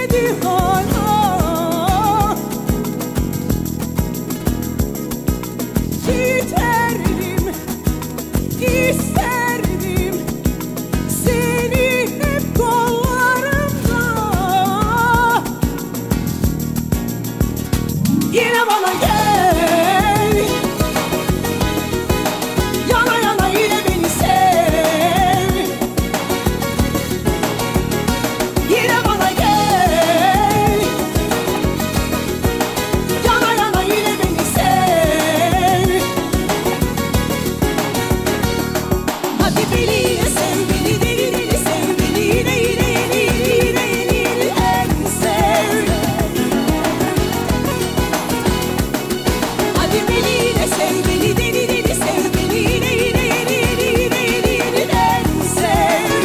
sevdi hala. Giderdim, isterdim seni hep kollarımda. Yine bana gel, yana yana yine beni sev. Yine bana gel, yana yana yine beni sev. Hadi beni sev, beni deli deli sev, beni yine yine yine yeniden sev. Hadi beni yine sev, beni deli deli sev, beni yine yine yeniden sev.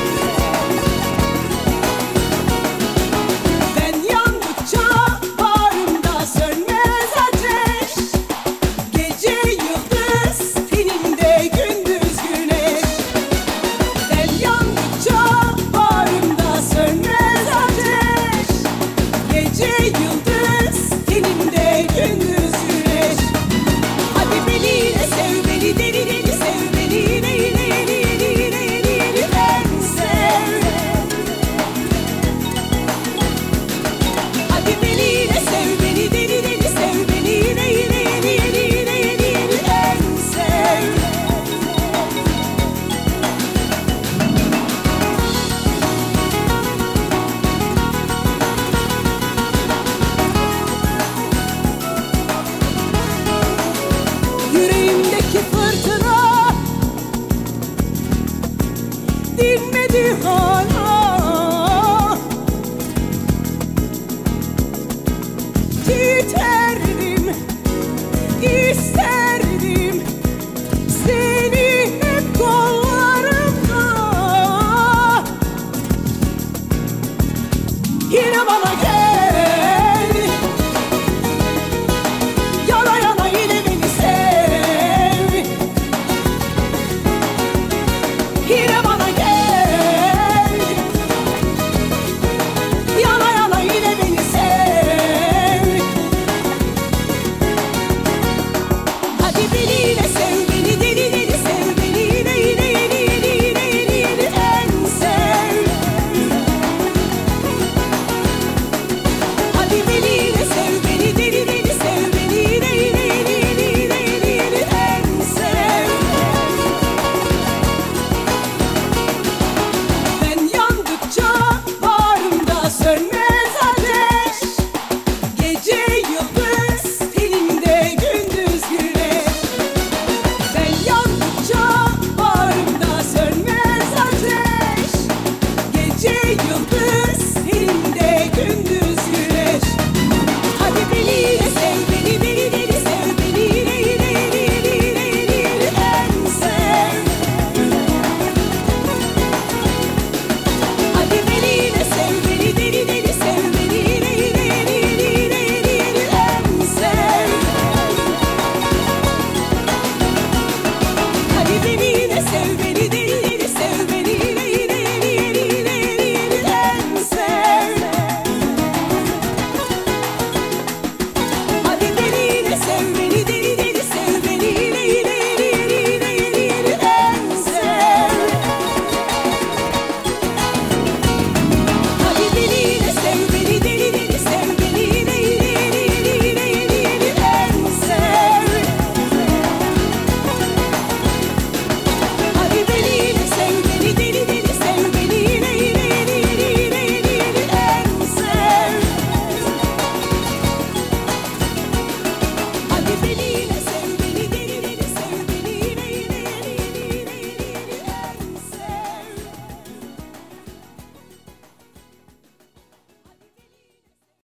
Ben yandıkça bağrımda sönmez ateş. Gece yıldız, tenimde gündüz güneş. Ben yandıkça bağrımda sönmez ateş. Gece yıldız,